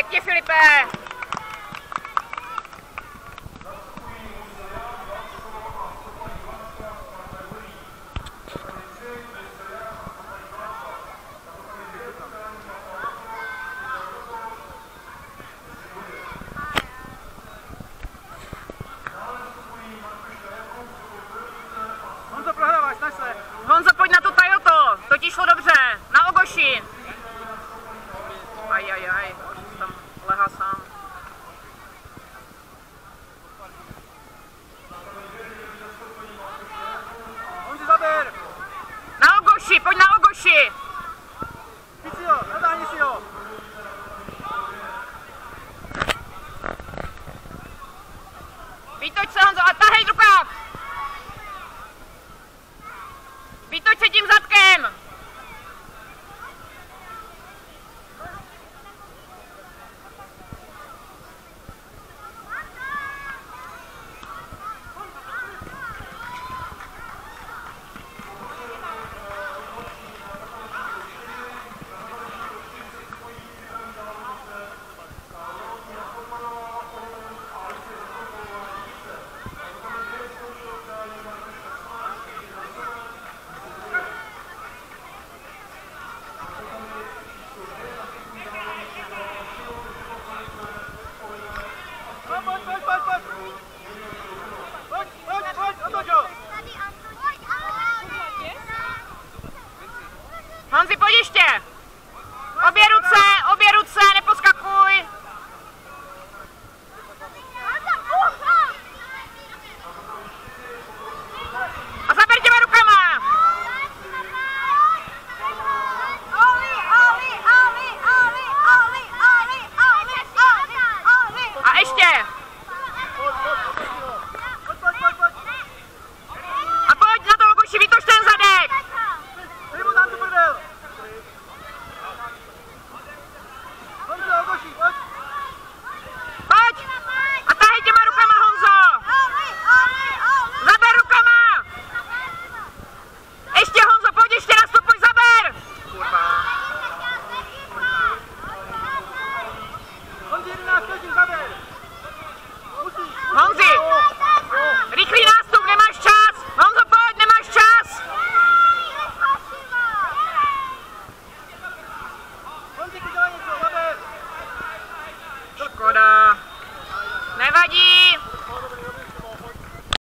Pěkně, Filipe! Honzo, prohráváš, snaž se. Honzo, pojď na to Toyoto, to ti šlo dobře, na Ogoši. Aj, tam lehá sám. Honzi, zaber. Na Ogoši, pojď na Ogoši. Chyť si ho, natáhni si ho. Vytoč se, Honzo, a tahej rukáv. Vytoč se tím zadkem.